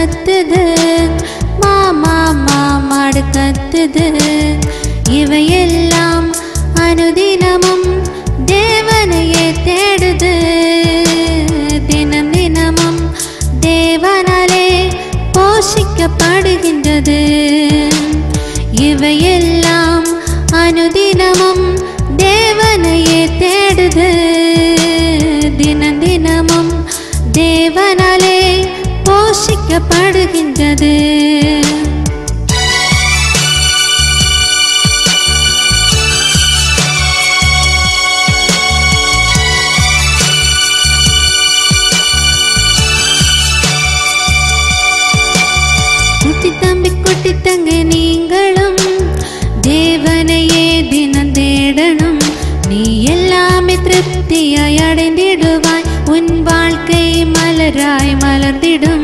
கத்துது, மாடு கத்துது. இவையெல்லாம் அனுதினமும் தேவனையே தேடுது. தினம் தினமும் தேவனாலே போஷிக்கப்படுகின்றது. இவையெல்லாம் அனுதினமும் தேவனையே தேடுது. தினம் தினமும் தேவனாலே போஷிக்கப்படுகின்றது. குட்டி தம்பி குட்டி தங்க நீங்களும் தேவனையே தினம் தேடணும். நீ எல்லாமே திருப்தியாய் அடைந்திடுவாய். உன் வாழ்க்கை மலராய் மலர்ந்திடும்.